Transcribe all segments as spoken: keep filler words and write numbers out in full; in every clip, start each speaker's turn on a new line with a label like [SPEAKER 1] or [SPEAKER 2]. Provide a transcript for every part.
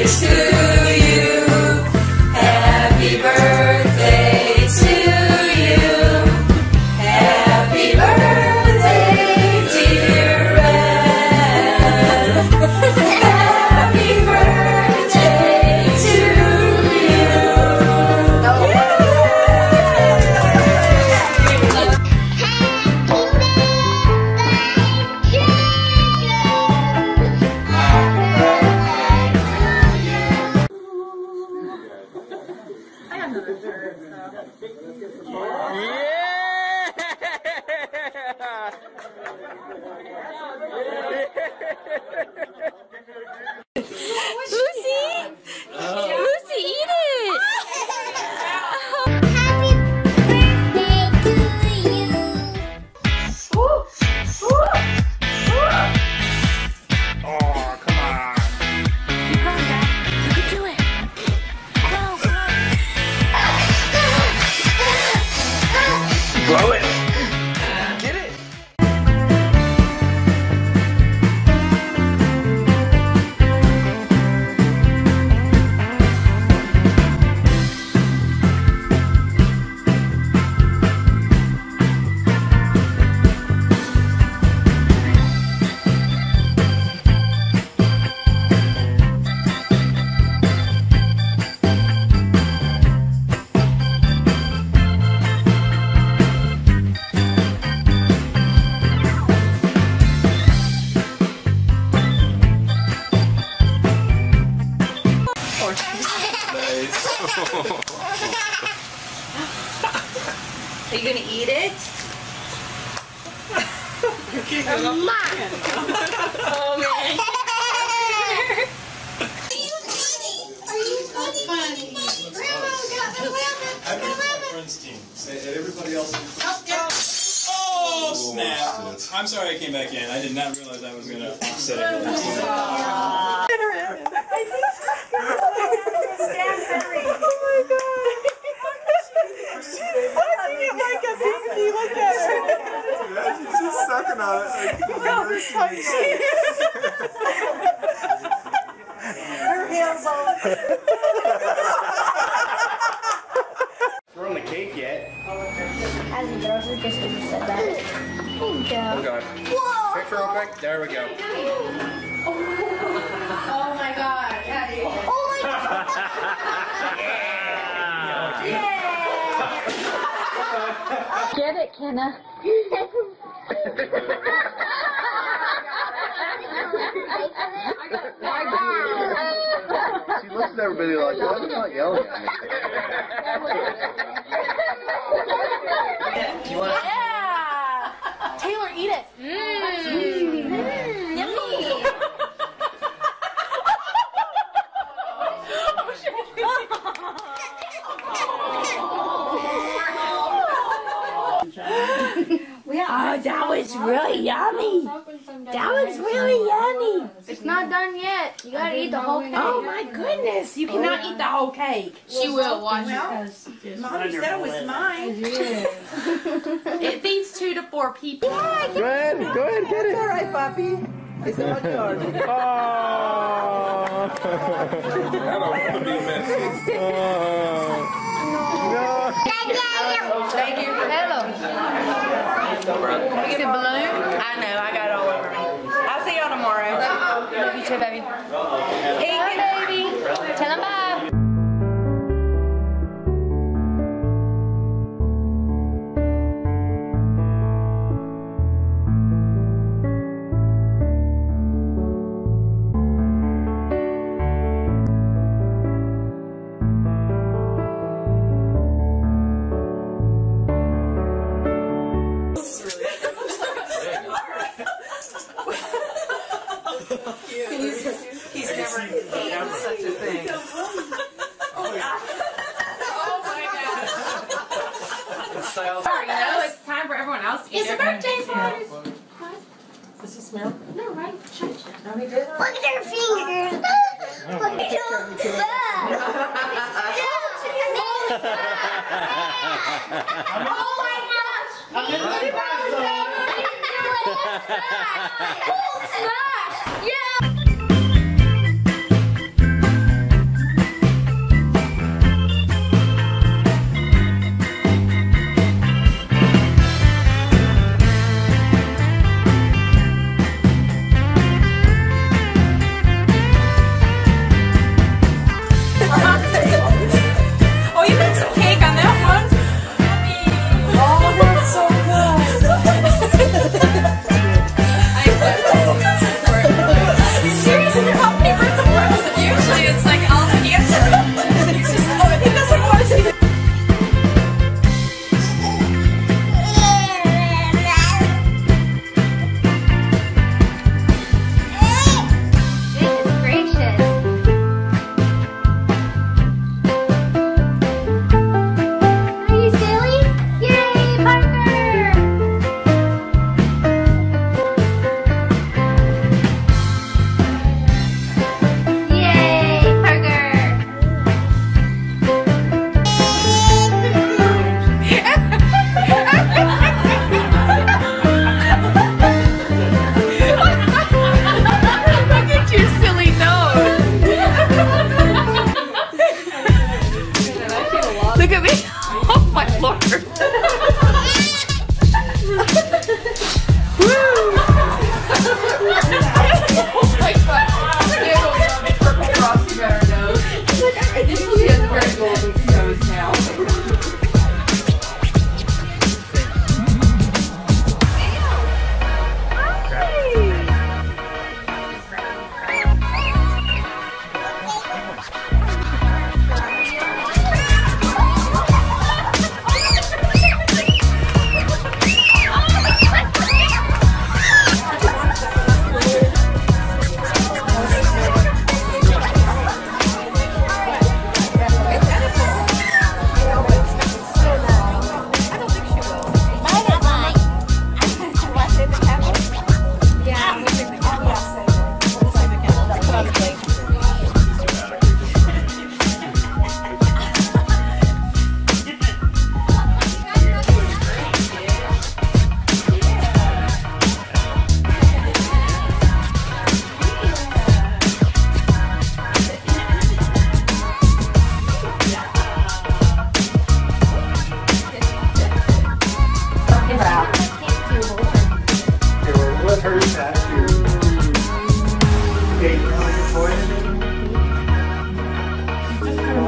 [SPEAKER 1] Blow it!
[SPEAKER 2] Are you gonna eat it?
[SPEAKER 3] Mama.
[SPEAKER 2] Oh man.
[SPEAKER 3] Are you funny? Are you funny? Grandma got eleven. eleven.
[SPEAKER 4] Friends team. Say everybody else.
[SPEAKER 5] Oh snap! I'm sorry I came back in. I did not realize I was gonna offset it.
[SPEAKER 4] She's just sucking on it. Like,
[SPEAKER 2] Her hands on.
[SPEAKER 1] We're on the cake yet.
[SPEAKER 3] As he throws it, just because you said that. Thank you.
[SPEAKER 1] Oh god.
[SPEAKER 3] Whoa.
[SPEAKER 1] Picture real quick. There we go.
[SPEAKER 2] Oh my god, Daddy.
[SPEAKER 3] Oh my god.
[SPEAKER 1] Yeah.
[SPEAKER 3] Get it, Kenna.
[SPEAKER 4] she looks at everybody like, oh, you're not yelling at me.
[SPEAKER 1] You want
[SPEAKER 3] Yeah. Taylor, eat it. Mmm. Mm. Yummy.
[SPEAKER 6] Oh, that was really yummy. That was really yummy.
[SPEAKER 3] It's not done yet. You gotta eat the whole cake.
[SPEAKER 6] Oh my goodness, you cannot eat the whole cake.
[SPEAKER 2] She will watch
[SPEAKER 6] it.
[SPEAKER 7] Mommy said it was mine.
[SPEAKER 2] It feeds two to four people.
[SPEAKER 4] Go ahead, go ahead, get it.
[SPEAKER 7] It's all right, Papi. It's all yours.
[SPEAKER 4] Oh. I don't want to be messy. Oh. No.
[SPEAKER 2] Thank you. Hello. Is it balloon? I know, I got it all over me. I'll see y'all tomorrow. Love you too, baby. Hey, baby. Tell them bye. He's never eaten such a thing. Oh god. Oh my god.
[SPEAKER 6] Sorry, you know, it's time for everyone else to get
[SPEAKER 3] It's a birthday party.
[SPEAKER 7] Does he smell?
[SPEAKER 3] No, right? Shut it.
[SPEAKER 7] No, he did.
[SPEAKER 3] Look at their fingers. Look at your Oh my gosh! Happy birthday! Full smash! Yeah!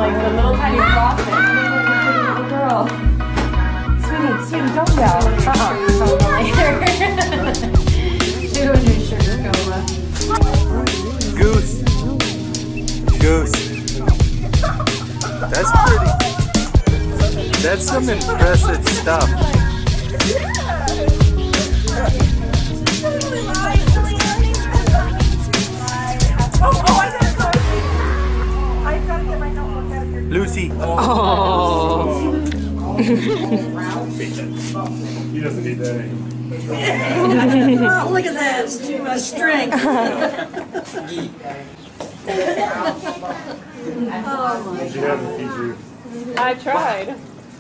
[SPEAKER 2] with a little tiny frosting. Little girl. Sweetie, sweetie, don't go. Uh-uh. I'll go later. Doing your sugar coma.
[SPEAKER 8] Goose. Goose. That's pretty. That's some impressive stuff. Lucy.
[SPEAKER 7] Oh.
[SPEAKER 1] He doesn't need that anymore.
[SPEAKER 7] Oh, look at that. It's too much strength. Oh, my
[SPEAKER 1] Did you have to feed you?
[SPEAKER 2] I tried.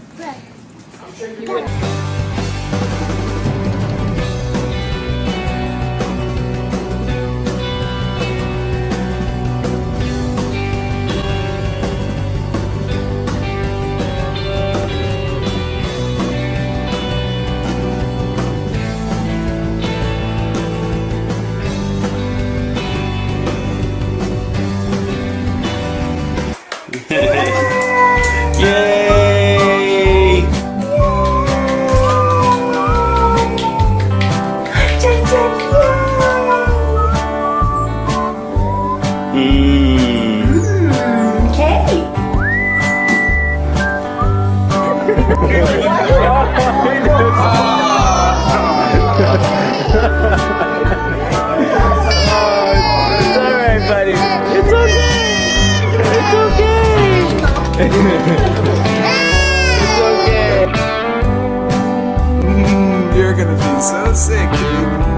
[SPEAKER 8] Yay! Mmm.
[SPEAKER 6] Cake.
[SPEAKER 8] It's alright, buddy. It's okay. It's okay. It's okay. Mm, you're gonna be so sick, dude.